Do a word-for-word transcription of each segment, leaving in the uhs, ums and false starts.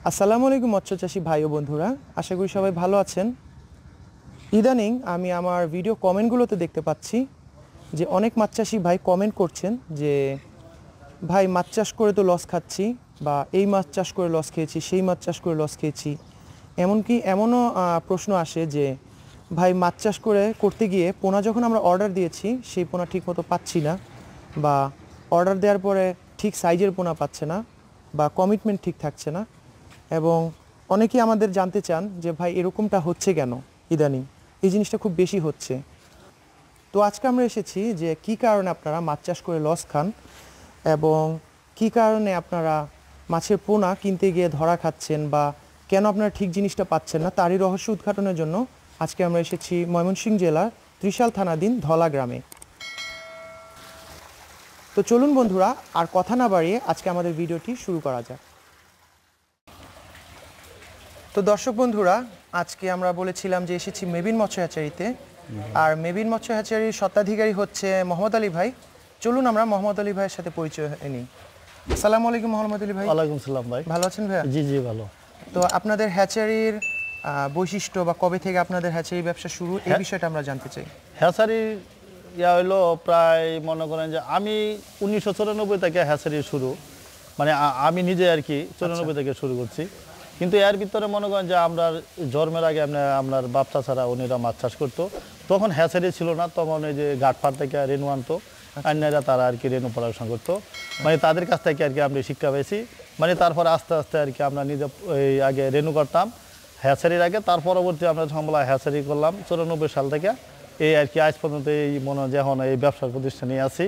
আসসালামু আলাইকুম মৎস্য চাষী ভাই ও বন্ধুরা, আশা করি সবাই ভালো আছেন। ইদানিং আমি আমার ভিডিও কমেন্টগুলোতে দেখতে পাচ্ছি যে অনেক মাছ চাষী ভাই কমেন্ট করছেন যে ভাই মাছ চাষ করে তো লস খাচ্ছি, বা এই মাছ চাষ করে লস খেয়েছি, সেই মাছ চাষ করে লস খেয়েছি। এমনকি এমনও প্রশ্ন আসে যে ভাই মাছ চাষ করে করতে গিয়ে পোনা যখন আমরা অর্ডার দিয়েছি সেই পোনা ঠিকমতো পাচ্ছি না, বা অর্ডার দেওয়ার পরে ঠিক সাইজের পোনা পাচ্ছে না, বা কমিটমেন্ট ঠিক থাকছে না। এবং অনেকেই আমাদের জানতে চান যে ভাই এরকমটা হচ্ছে কেন, ইদানিং এই জিনিসটা খুব বেশি হচ্ছে। তো আজকে আমরা এসেছি যে কি কারণে আপনারা মাছ চাষ করে লস খান এবং কি কারণে আপনারা মাছের পোনা কিনতে গিয়ে ধরা খাচ্ছেন, বা কেন আপনারা ঠিক জিনিসটা পাচ্ছেন না, তারই রহস্য উদ্ঘাটনের জন্য আজকে আমরা এসেছি ময়মনস জেলার ত্রিশাল থানাধীন ধলা গ্রামে। তো চলুন বন্ধুরা, আর কথা না বাড়িয়ে আজকে আমাদের ভিডিওটি শুরু করা যাক। তো দর্শক বন্ধুরা, আজকে আমরা বলেছিলাম যে এসেছি মেবিন মৎস্য হ্যাচারিতে, আর মেবিন মৎস্য হ্যাচারির স্বত্বাধিকারী হচ্ছে মোহাম্মদ আলী ভাই। চলুন আমরা মোহাম্মদ আলী ভাইয়ের সাথে পরিচয় নিই। আসসালামু আলাইকুম মোহাম্মদ আলী ভাই। ওয়ালাইকুম সালাম ভাই। ভালো আছেন ভাই? জি জি ভালো। তো আপনাদের হ্যাচারির বৈশিষ্ট্য বা কবে থেকে আপনাদের হ্যাচারি ব্যবসা শুরু, এই বিষয়টা আমরা জানতে চাই। হ্যাচারি ইয়া হইলো প্রায় মনে করেন যে আমি উনিশশো চুরানব্বই থেকে হ্যাচারি শুরু, মানে আমি নিজে আর কি চুরানব্বই থেকে শুরু করছি। কিন্তু এর ভিতরে মনে করেন যে আমরা জন্মের আগে আপনার বাপ চাচারা উনিরা মাছ চাষ করতো, তখন হ্যাচারি ছিল না, তখন ওই যে ঘাটপাড় থেকে রেনু আনতো, আন্যারা তারা আর কি রেনু পড়াশোনা করতো, মানে তাদের কাছ থেকে আর কি আমরা শিক্ষা পেয়েছি। মানে তারপর আস্তে আস্তে আর কি আমরা নিজে ওই আগে রেনু করতাম হ্যাচারির আগে, তার পরবর্তী আমরা সম্বলা হ্যাচারি করলাম চুরানব্বই সাল থেকে, এই আর কি আজ পর্যন্ত এই মনে যখন এই ব্যবসার প্রতিষ্ঠানে আছি।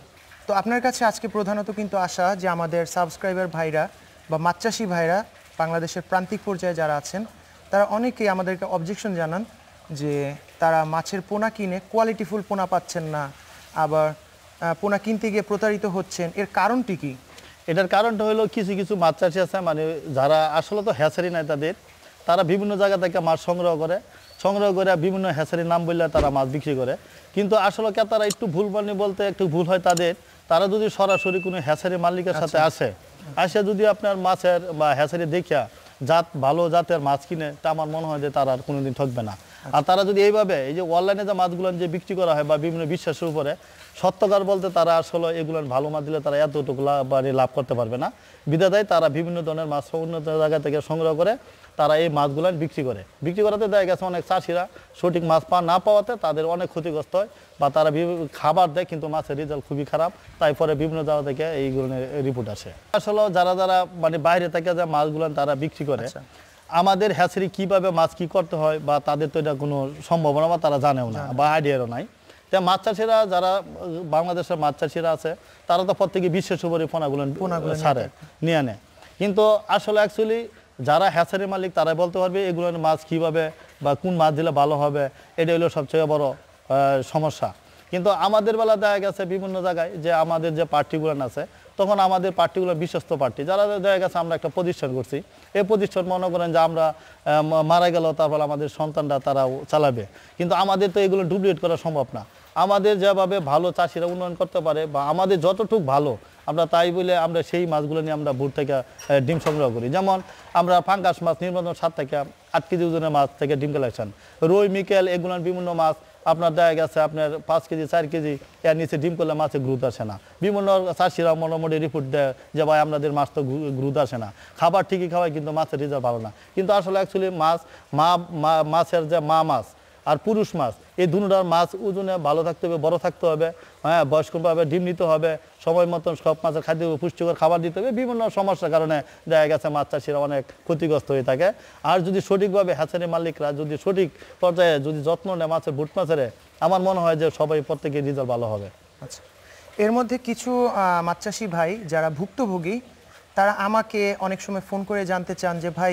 তো আপনার কাছে আজকে প্রধানত কিন্তু আসা যে আমাদের সাবস্ক্রাইবার ভাইরা বা মাছ চাষি ভাইরা বাংলাদেশের প্রান্তিক পর্যায়ে যারা আছেন, তারা অনেকেই আমাদেরকে অবজেকশন জানান যে তারা মাছের পোনা কিনে কোয়ালিটিফুল পোনা পাচ্ছেন না, আবার পোনা কিনতে গিয়ে প্রতারিত হচ্ছেন। এর কারণটি কি? এটার কারণটা হলো কিছু কিছু মাছ চাষি আছে, মানে যারা আসলে তো হ্যাচারি নাই তাদের, তারা বিভিন্ন জায়গা থেকে মাছ সংগ্রহ করে, সংগ্রহ করে বিভিন্ন হ্যাচারির নাম বললে তারা মাছ বিক্রি করে। কিন্তু আসলে কে তারা একটু ভুল বানি বলতে একটু ভুল হয় তাদের। তারা যদি সরাসরি কোনো হ্যাচারি মালিকের সাথে আসে, আসে যদি আপনার মাছের বা হ্যাচারি দেখিয়া জাত ভালো জাতের মাছ কিনে, তা আমার মনে হয় যে তারা আর কোনোদিন ঠকবে না। আর তারা যদি এইভাবে এই যে অনলাইনে যে মাছগুলো যে বিক্রি করা হয় বা বিভিন্ন বিশ্বাসের উপরে, সত্যকার বলতে তারা আসলে এগুলো ভালো মাছ দিলে তারা এতটুকু লাভ লাভ করতে পারবে না। বিধায় তারা বিভিন্ন ধরনের মাছ উন্নত জায়গা থেকে সংগ্রহ করে তারা এই মাছগুলো বিক্রি করে। বিক্রি করাতে দেখা গেছে অনেক চাষিরা সঠিক মাছ পা না পাওয়াতে তাদের অনেক ক্ষতিগ্রস্ত হয়, বা তারা খাবার দেয় কিন্তু মাছের রেজাল্ট খুবই খারাপ, তাই পরে বিভিন্ন জায়গা থেকে এইগুলো রিপোর্ট আসে। আসলে যারা যারা মানে বাইরে থেকে যে মাছগুলো তারা বিক্রি করে, আমাদের হ্যাচারি কিভাবে মাছ কি করতে হয় বা তাদের তো এটা কোনো সম্ভাবনা বা তারা জানেও না বা আইডিয়ারও নাই। তাই মাছ চাষিরা যারা বাংলাদেশের মাছ চাষিরা আছে, তারা তো প্রত্যেকে বিশ্বের উপরে পোনাগুলো ছাড়ে নিয়ে নেয়। কিন্তু আসলে অ্যাকচুয়ালি যারা হ্যাচারি মালিক তারাই বলতে পারবে এগুলোর মাছ কীভাবে বা কোন মাছ দিলে ভালো হবে, এটা হলো সবচেয়ে বড় সমস্যা। কিন্তু আমাদের বেলা দেখা গেছে বিভিন্ন জায়গায় যে আমাদের যে পার্টিগুলো আছে, তখন আমাদের পার্টিগুলো বিশ্বস্ত পার্টি, যারা দেখা গেছে আমরা একটা প্রতিষ্ঠান করছি, এই প্রতিষ্ঠান মনে করেন যে আমরা মারা গেল তারপর আমাদের সন্তানরা তারাও চালাবে, কিন্তু আমাদের তো এগুলো ডুপ্লিকেট করা সম্ভব না। আমাদের যেভাবে ভালো চাষিরা উন্নয়ন করতে পারে বা আমাদের যতটুকু ভালো আমরা তাই বলে আমরা সেই মাছগুলো নিয়ে আমরা ভোর থেকে ডিম সংগ্রহ করি। যেমন আমরা পাঙ্গাস মাছ নির্বাচন সাত থেকে আট কেজি ওজনের মাছ থেকে ডিম কালেকশন, রুই মিকেল এগুলোর বিভিন্ন মাছ আপনার দেখা গেছে আপনার পাঁচ কেজি চার কেজি এর নিচে ডিম করলে মাছে গ্রুথ আসে না। বিভিন্ন চাষিরা মোটামুটি রিপোর্ট দেয় যে ভাই আপনাদের মাছ তো গ্রুথ আসে না, খাবার ঠিকই খাওয়ায় কিন্তু মাছের রেজাল্ট ভালো না। কিন্তু আসলে অ্যাকচুয়ালি মাছ মা মাছের যে মা মাছ আর পুরুষ মাছ, এই দুটার মাছ ওজনে ভালো থাকতে হবে, বড় থাকতে হবে, হ্যাঁ বয়স্কভাবে ডিম নিতে হবে, সময় মতন সব মাছের খাদ্য পুষ্টিকর খাবার দিতে হবে। বিভিন্ন সমস্যার কারণে দেখা গেছে মাছ চাষিরা অনেক ক্ষতিগ্রস্ত হয়ে থাকে। আর যদি সঠিকভাবে হ্যাচারি মালিকরা যদি সঠিক পর্যায়ে যদি যত্ন নেয় মাছের বুট মাছের, আমার মনে হয় যে সবাই প্রত্যেকের রেজাল্ট ভালো হবে। আচ্ছা, এর মধ্যে কিছু মাছ চাষি ভাই যারা ভুক্তভোগী, তারা আমাকে অনেক সময় ফোন করে জানতে চান যে ভাই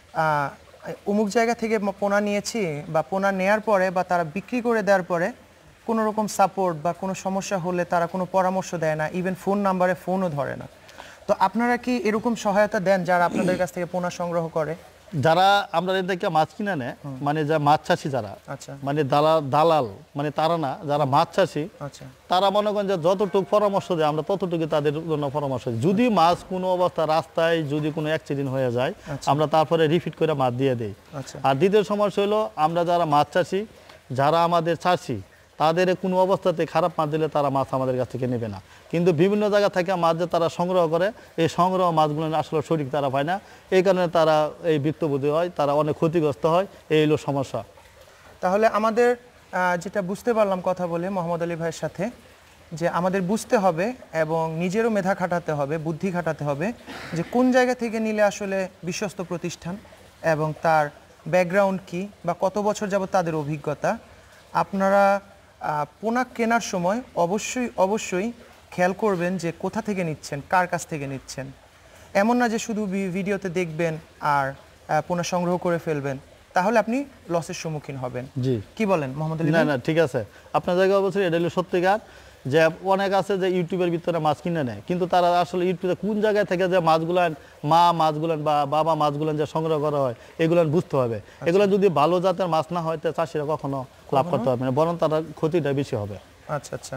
অমুক জায়গা থেকে পোনা নিয়েছি, বা পোনা নেয়ার পরে বা তারা বিক্রি করে দেওয়ার পরে কোনো রকম সাপোর্ট বা কোনো সমস্যা হলে তারা কোনো পরামর্শ দেয় না, ইভেন ফোন নাম্বারে ফোনও ধরে না। তো আপনারা কি এরকম সহায়তা দেন যারা আপনাদের কাছ থেকে পোনা সংগ্রহ করে? যারা আমরা এর থেকে মাছ কিনে নেয় মানে যা মাছ চাষি যারা আচ্ছা মানে দালাল দালাল মানে তারা না যারা মাছ চাষি আচ্ছা তারা মনে করেন যে যতটুকু পরামর্শ দেয় আমরা ততটুকু তাদের জন্য পরামর্শ দিই। যদি মাছ কোনো অবস্থা রাস্তায় যদি কোনো অ্যাক্সিডেন্ট হয়ে যায় আমরা তারপরে রিফিট করে মাছ দিয়ে দিই। আর দ্বিতীয় সমস্যা হলো আমরা যারা মাছ চাষি যারা আমাদের চাষি তাদের কোনো অবস্থাতে খারাপ মাছ দিলে তারা মাছ আমাদের কাছ থেকে নেবে না, কিন্তু বিভিন্ন জায়গা থেকে মাছ যে তারা সংগ্রহ করে এই সংগ্রহ মাছগুলো আসলে সঠিক তারা পায় না, এই কারণে তারা এই ভুক্তভোগী হয়, তারা অনেক ক্ষতিগ্রস্ত হয়, এই হলো সমস্যা। তাহলে আমাদের যেটা বুঝতে পারলাম কথা বলে মোহাম্মদ আলী ভাইয়ের সাথে, যে আমাদের বুঝতে হবে এবং নিজেরও মেধা খাটাতে হবে, বুদ্ধি খাটাতে হবে যে কোন জায়গা থেকে নিলে আসলে বিশ্বস্ত প্রতিষ্ঠান এবং তার ব্যাকগ্রাউন্ড কি বা কত বছর যাবত তাদের অভিজ্ঞতা। আপনারা পোনা কেনার সময় অবশ্যই অবশ্যই খেয়াল করবেন যে কোথা থেকে নিচ্ছেন, কার কাছ থেকে নিচ্ছেন। এমন না যে শুধু ভিডিওতে দেখবেন আর পোনা সংগ্রহ করে ফেলবেন, তাহলে আপনি লসের সম্মুখীন হবেন। জি, কি বলেন মোহাম্মদ আলী? না না ঠিক আছে, আপনার জায়গায় অবশ্যই এটা হলো সত্যিকার যে অনেক আছে যে ইউটিউবের ভিতরে মাছ কিনে নেয়, কিন্তু তারা আসলে ইউটিউবে কোন জায়গায় থেকে যে মাছগুলান মা মাছগুলান বা বাবা মাছগুলান যে সংগ্রহ করা হয় এগুলান বুঝতে হবে। এগুলো যদি ভালো জাতের মাছ না হয় তো চাষিরা কখনো লাভ করতে পারবে না, বরং তার ক্ষতিটা বেশি হবে। আচ্ছা আচ্ছা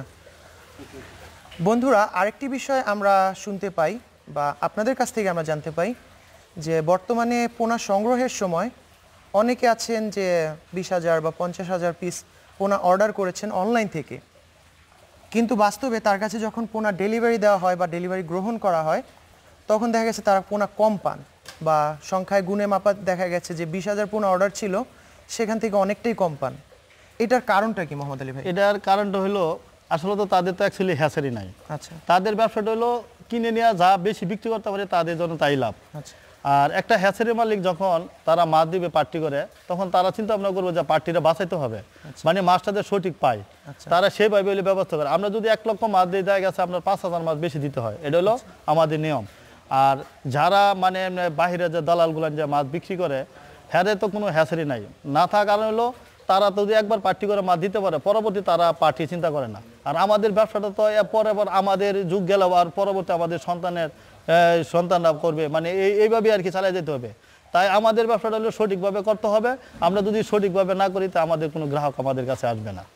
বন্ধুরা, আরেকটি বিষয় আমরা শুনতে পাই বা আপনাদের কাছ থেকে আমরা জানতে পাই যে বর্তমানে পোনা সংগ্রহের সময় অনেকে আছেন যে বিশ হাজার বা পঞ্চাশ হাজার পিস পোনা অর্ডার করেছেন অনলাইন থেকে, কিন্তু বাস্তবে তার কাছে যখন পোনা ডেলিভারি দেওয়া হয় বা ডেলিভারি গ্রহণ করা হয় তখন দেখা গেছে তারা পোনা কম পান বা সংখ্যায় গুণে মাপা দেখা গেছে যে বিশ হাজার পোনা অর্ডার ছিল সেখান থেকে অনেকটাই কম পান। এটার কারণটা কি মোহাম্মদ আলী ভাই? এটার কারণটা হলো আসলে তো তাদের তো অ্যাকচুয়ালি হ্যাচারি নাই। আচ্ছা, তাদের ব্যবসাটা হলো কিনে নেওয়া, যা বেশি বিক্রি করতে পারে তাদের জন্য তাই লাভ। আচ্ছা, আর একটা হ্যাচারি মালিক যখন তারা মাছ দিবে পার্টি করে তখন তারা চিন্তা ভাবনা করবে যে পার্টিটা বাঁচাইতে হবে, মানে মাছটাতে সঠিক পায়, তারা সেভাবে হলে ব্যবস্থা করে। আমরা যদি এক লক্ষ মাছ দিয়ে দেওয়া গেছে আপনার পাঁচ হাজার মাছ বেশি দিতে হয়, এটা হলো আমাদের নিয়ম। আর যারা মানে বাহিরে যে দালালগুলান যে মাছ বিক্রি করে হ্যারে তো কোনো হ্যাচারি নাই, না থাকার কারণ হলো তারা যদি একবার পার্টি করে মাছ দিতে পারে পরবর্তী তারা পার্টি চিন্তা করে না। আর আমাদের ব্যবসাটা তো পরে আবার আমাদের যুগ গেল আর পরবর্তী আমাদের সন্তানের সন্তানরা করবে, মানে এই এইভাবে আর কি চালিয়ে যেতে হবে। তাই আমাদের ব্যবসাটা হলো সঠিকভাবে করতে হবে, আমরা যদি সঠিকভাবে না করি তা আমাদের কোনো গ্রাহক আমাদের কাছে আসবে না।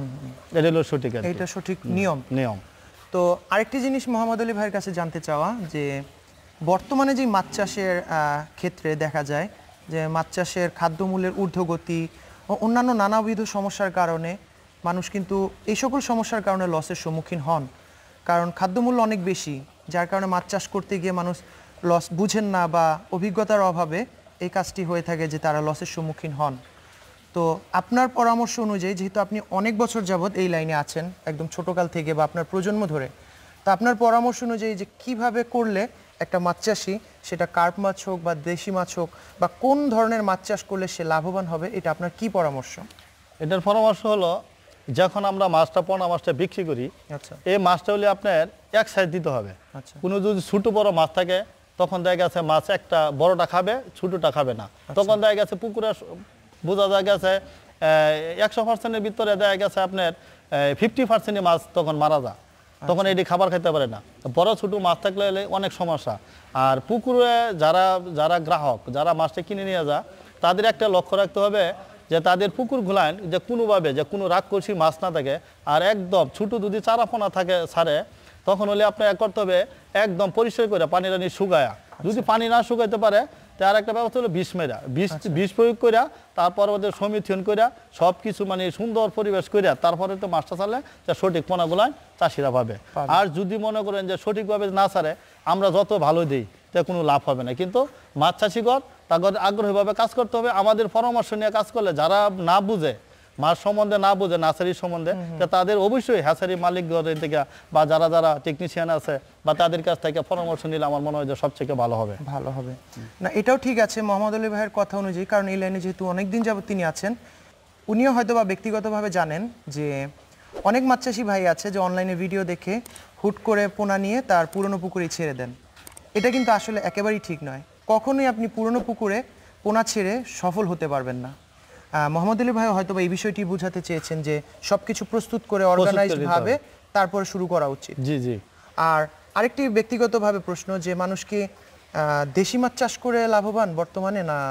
এটা হলো সঠিক, এটা সঠিক নিয়ম নিয়ম তো আরেকটি জিনিস মোহাম্মদ আলী ভাইয়ের কাছে জানতে চাওয়া যে বর্তমানে যে মাছ চাষের ক্ষেত্রে দেখা যায় যে মাছ চাষের খাদ্যমূল্যের ঊর্ধ্বগতি ও অন্যান্য নানাবিধ সমস্যার কারণে মানুষ কিন্তু এই সকল সমস্যার কারণে লসের সম্মুখীন হন, কারণ খাদ্যমূল্য অনেক বেশি, যার কারণে মাছ চাষ করতে গিয়ে মানুষ লস বুঝেন না বা অভিজ্ঞতার অভাবে এই কাজটি হয়ে থাকে যে তারা লসের সম্মুখীন হন। তো আপনার পরামর্শ অনুযায়ী, যেহেতু আপনি অনেক বছর যাবৎ এই লাইনে আছেন একদম ছোটকাল থেকে বা আপনার প্রজন্ম ধরে, তো আপনার পরামর্শ অনুযায়ী যে কিভাবে করলে একটা মাছ চাষি, সেটা কার্প মাছ হোক বা দেশি মাছ হোক বা কোন ধরনের মাছ চাষ করলে সে লাভবান হবে, এটা আপনার কি পরামর্শ? এটার পরামর্শ হলো যখন আমরা মাছটা পোনা মাছটা বিক্রি করি, আচ্ছা, এই মাছটা হলে আপনার এক সাইজ দিতে হবে। আচ্ছা, কোনো যদি ছোটো বড় মাছ থাকে তখন দেখা গেছে মাছ একটা বড়টা খাবে ছোটোটা খাবে না, তখন দেখা গেছে পুকুরে বোঝা যায় গেছে একশো পার্সেন্টের ভিতরে দেখা গেছে আপনার ফিফটি পার্সেন্টই মাছ তখন মারা যায়, তখন এটি খাবার খেতে পারে না। বড় ছোটো মাছ থাকলে অনেক সমস্যা। আর পুকুরে যারা যারা গ্রাহক যারা মাছটা কিনে নিয়ে যায় তাদের একটা লক্ষ্য রাখতে হবে যে তাদের পুকুর গুলান যে কোনোভাবে যে কোনো রাগ করছি মাছ না থাকে, আর একদম ছোটো যদি চারাপোনা থাকে ছাড়ে তখন হলে আপনার এক করতে হবে একদম পরিষ্কার করে পানি টানি শুকায়া, যদি পানি না শুকাইতে পারে তার একটা ব্যবস্থা হলো বিষ মেরা, বিষ বিষ প্রয়োগ করিয়া তারপর ওদের সমিথন করিয়া সব কিছু মানে সুন্দর পরিবেশ করিয়া তারপরে তো মাছটা ছাড়লে যা সঠিক পোনাগুলান চাষিরা পাবে। আর যদি মনে করেন যে সঠিকভাবে না ছাড়ে আমরা যত ভালো দিই তা কোনো লাভ হবে না, কিন্তু মাছ চাষিগর তাদের আগ্রহীভাবে কাজ করতে হবে। আমাদের পরামর্শ নিয়ে কাজ করলে যারা না বুঝে মাছ সম্বন্ধে না বুঝে নার্সারির সম্বন্ধে তাদের অবশ্যই হ্যাচারি মালিক থেকে বা যারা যারা টেকনিশিয়ান আছে বা তাদের কাছ থেকে পরামর্শ নিলে আমার মনে হয় যে সবচেয়ে ভালো হবে ভালো হবে না। এটাও ঠিক আছে মোহাম্মদ আলী ভাইয়ের কথা অনুযায়ী, কারণ এই লাইনে যেহেতু অনেকদিন যাবত তিনি আছেন, উনিও হয়তো বা ব্যক্তিগতভাবে জানেন যে অনেক মাছ চাষি ভাই আছে যে অনলাইনে ভিডিও দেখে হুট করে পোনা নিয়ে তার পুরনো পুকুরে ছেড়ে দেন। এটা কিন্তু আসলে একেবারেই ঠিক নয়। কখনোই আপনি পুরনো পুকুরে পোনা ছেড়ে সফল হতে পারবেন না। মোহাম্মদ আলী ভাই হয়তো বা এই বিষয়টি বোঝাতে চেয়েছেন যে সবকিছু প্রস্তুত করে অর্গানাইজড ভাবে তারপরে শুরু করা উচিত। জি জি। আর আরেকটি ব্যক্তিগতভাবে প্রশ্ন যে মানুষ কি দেশি মাছ চাষ করে লাভবান বর্তমানে, না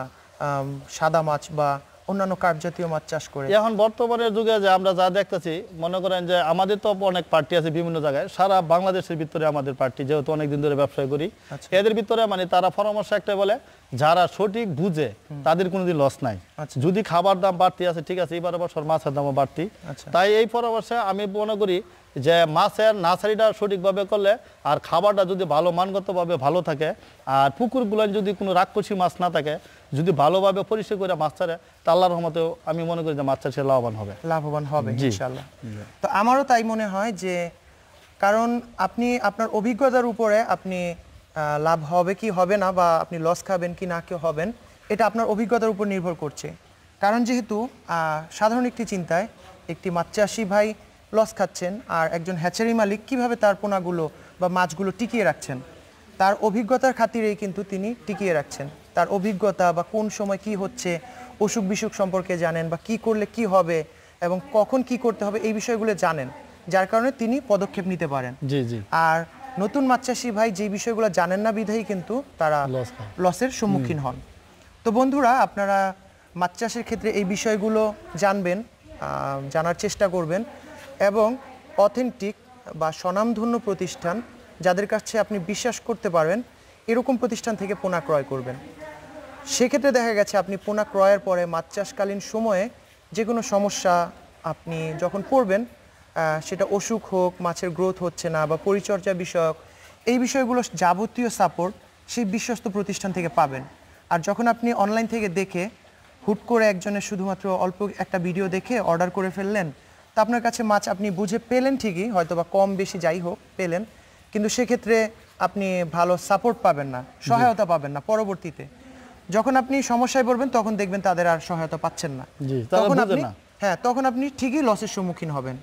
সাদা মাছ বা অন্যান্য কার্প জাতীয় মাছ চাষ করে? এখন বর্তমানের যুগে যে আমরা যা দেখতেছি, মনে করেন যে আমাদের তো অনেক পার্টি আছে বিভিন্ন জায়গায়, সারা বাংলাদেশের ভিতরে আমাদের পার্টি, যেহেতু অনেকদিন ধরে ব্যবসা করি, এদের ভিতরে মানে তারা পরামর্শ একটা বলে, যারা সঠিক বুঝে তাদের কোনোদিন লস নাই। যদি খাবার দাম বাড়তি আছে, ঠিক আছে, এবার বছর মাছের দামও বাড়তি, তাই এই পরামর্শে আমি মনে করি যে মাছের নার্সারিটা সঠিকভাবে করলে আর খাবারটা যদি ভালো মানগতভাবে ভালো থাকে, আর পুকুরগুলো যদি কোনো রাক্ষসী মাছ না থাকে, যদি ভালোভাবে পরিষ্কার করে মাছ ছাড়ে, তা আল্লাহর রহমতেও আমি মনে করি যে মাছ চাষে লাভবান হবে। লাভবান হবে ইনশাআল্লাহ। তো আমারও তাই মনে হয়, যে কারণ আপনি আপনার অভিজ্ঞতার উপরে আপনি লাভ হবে কি হবে না, বা আপনি লস খাবেন কি না কেউ হবেন, এটা আপনার অভিজ্ঞতার উপর নির্ভর করছে। কারণ যেহেতু সাধারণ একটি চিন্তায় একটি মাছ চাষি ভাই লস খাচ্ছেন, আর একজন হ্যাচারি মালিক কিভাবে তার পোনাগুলো বা মাছগুলো টিকিয়ে রাখছেন, তার অভিজ্ঞতার খাতিরেই কিন্তু তিনি টিকিয়ে রাখছেন। তার অভিজ্ঞতা বা কোন সময় কি হচ্ছে, অসুখ বিসুখ সম্পর্কে জানেন, বা কি করলে কি হবে এবং কখন কি করতে হবে, এই বিষয়গুলো জানেন, যার কারণে তিনি পদক্ষেপ নিতে পারেন। জি জি। আর নতুন মাছ চাষি ভাই যে বিষয়গুলো জানেন না বিধায়ী কিন্তু তারা লসের সম্মুখীন হন। তো বন্ধুরা, আপনারা মাছ চাষের ক্ষেত্রে এই বিষয়গুলো জানবেন, জানার চেষ্টা করবেন, এবং অথেন্টিক বা স্বনামধন্য প্রতিষ্ঠান, যাদের কাছে আপনি বিশ্বাস করতে পারবেন, এরকম প্রতিষ্ঠান থেকে পোনা ক্রয় করবেন। সেক্ষেত্রে দেখা গেছে আপনি পোনা ক্রয়ের পরে মাছ চাষকালীন সময়ে যে কোনো সমস্যা আপনি যখন পড়বেন, সেটা অসুখ হোক, মাছের গ্রোথ হচ্ছে না, বা পরিচর্যা বিষয়ক, এই বিষয়গুলো যাবতীয় সাপোর্ট সেই বিশ্বস্ত প্রতিষ্ঠান থেকে পাবেন। আর যখন আপনি অনলাইন থেকে দেখে হুট করে একজনের শুধুমাত্র অল্প একটা ভিডিও দেখে অর্ডার করে ফেললেন, তা আপনার কাছে মাছ আপনি বুঝে পেলেন ঠিকই, হয়তো বা কম বেশি যাই হোক পেলেন, কিন্তু সেক্ষেত্রে আপনি ভালো সাপোর্ট পাবেন না, সহায়তা পাবেন না। পরবর্তীতে যখন আপনি সমস্যায় পড়বেন, তখন দেখবেন তাদের আর সহায়তা পাচ্ছেন না, তখন আপনি হ্যাঁ তখন আপনি ঠিকই লসের সম্মুখীন হবেন।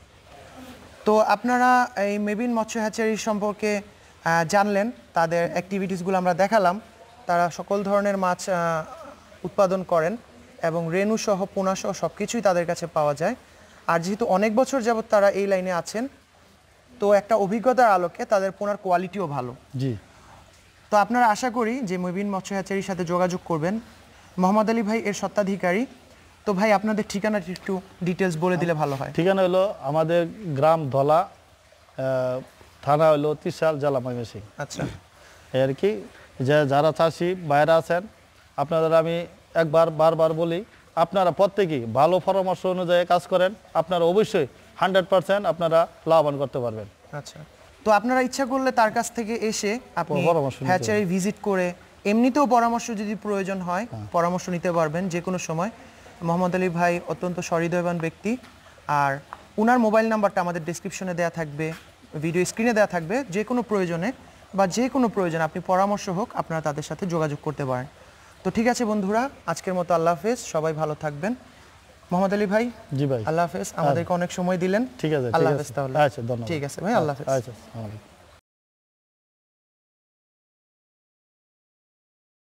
তো আপনারা এই মেবিন মৎস্য হ্যাচারি সম্পর্কে জানলেন, তাদের অ্যাক্টিভিটিসগুলো আমরা দেখালাম। তারা সকল ধরনের মাছ উৎপাদন করেন, এবং রেণু সহ পোনা সহ সব কিছুই তাদের কাছে পাওয়া যায়। আর যেহেতু অনেক বছর যাবত তারা এই লাইনে আছেন, তো একটা অভিজ্ঞতার আলোকে তাদের পোনার কোয়ালিটিও ভালো। জি। তো আপনারা আশা করি যে মেবিন মৎস্য হ্যাচারির সাথে যোগাযোগ করবেন। মোহাম্মদ আলী ভাই এর স্বত্বাধিকারী। তো ভাই, আপনাদের ঠিকানাটি একটু ডিটেলস বলে দিলে ভালো হয়। ঠিকানা হলো আমাদের গ্রাম ধলা, থানা হলো ত্রিশাল, জেলা ময়মনসিংহ। আচ্ছা, আর কি, যে যারা চাষি বাইরে আছেন, আপনাদের আমি একবার বারবার বলি, আপনারা প্রত্যেকেই ভালো পরামর্শ অনুযায়ী কাজ করেন, আপনারা অবশ্যই হান্ড্রেড পার্সেন্ট আপনারা লাভবান করতে পারবেন। আচ্ছা, তো আপনারা ইচ্ছা করলে তার কাছ থেকে এসে আপনি হ্যাচারি ভিজিট করে এমনিতেও পরামর্শ যদি প্রয়োজন হয় পরামর্শ নিতে পারবেন যে কোনো সময়। মোহাম্মদ আলী ভাই অত্যন্ত সহৃদয়বান ব্যক্তি, আর ওনার মোবাইল নাম্বারটা আমাদের ডেসক্রিপশনে দেওয়া থাকবে, ভিডিও স্ক্রিনে দেওয়া থাকবে। যে কোনো প্রয়োজনে বা যে কোনো প্রয়োজনে আপনি পরামর্শ হোক, আপনারা তাদের সাথে যোগাযোগ করতে পারেন। তো ঠিক আছে বন্ধুরা, আজকের মতো আল্লাহ হাফেজ, সবাই ভালো থাকবেন। মোহাম্মদ আলী ভাই, জি ভাই, আল্লাহ হাফেজ, আমাদেরকে অনেক সময় দিলেন। ঠিক আছে, আল্লাহ হাফেজ। তাহলে আচ্ছা, ধন্যবাদ। ঠিক আছে ভাই, আল্লাহ হাফেজ। আচ্ছা।